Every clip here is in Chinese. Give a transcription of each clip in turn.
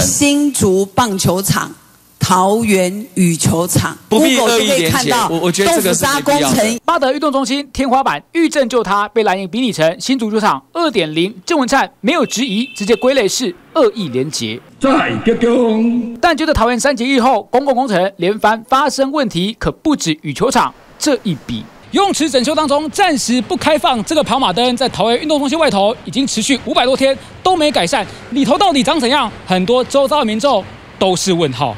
新竹棒球场、桃园羽球场， 不必 Google 恶意连结。我觉得这个是没必要的。 八德运动中心天花板遇震就塌，被蓝营比拟成新足球场 2.0。郑文灿没有质疑，直接归类是恶意连结。但觉得桃园3结1后，公共工程连番发生问题，可不止羽球场这一笔。 游泳池整修当中暂时不开放，这个跑马灯在桃园运动中心外头已经持续500多天都没改善，里头到底长怎样？很多周遭的民众都是问号。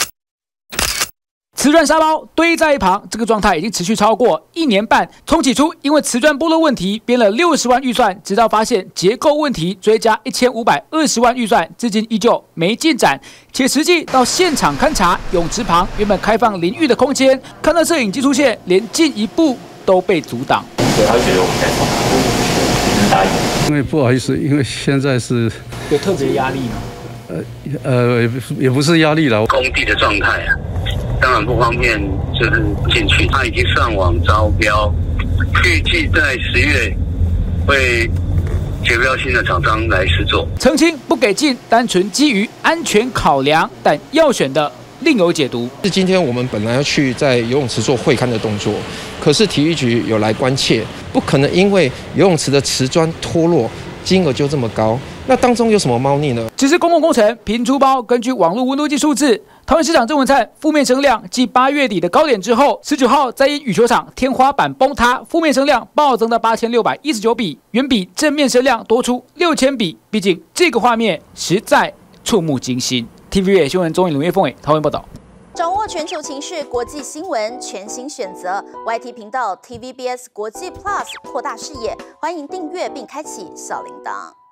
瓷砖沙包堆在一旁，这个状态已经持续超过1年半。从起初因为瓷砖剥落问题编了60万预算，直到发现结构问题，追加1520万预算，至今依旧没进展。且实际到现场勘查，泳池旁原本开放淋浴的空间，看到摄影机出现，连进一步都被阻挡。 所以他觉得我们在闯祸，你是答应？ 因为不好意思，因为现在是有特别压力吗？ 也不是压力了。 工地的状态啊，当然不方便，就是进去。他已经上网招标，预计在10月会结标新的厂商来施作。 澄清不给进，单纯基于安全考量，但要选的另有解读。 是今天我们本来要去在游泳池做会勘的动作，可是体育局有来关切，不可能因为游泳池的瓷砖脱落，金额就这么高。 那当中有什么猫腻呢？ 只是公共工程频出包，根据网络温度计数字，桃园市长郑文灿负面声量继8月底的高点之后，19号再因羽球场天花板崩塌，负面声量暴增到8619笔，远比正面声量多出6000笔。毕竟这个画面实在触目惊心。TVBS 新闻中林岳凤伟桃园报道。 掌握全球情势、国际新闻，全新选择 YT 频道 TVBS 国际 Plus， 扩大视野。欢迎订阅并开启小铃铛。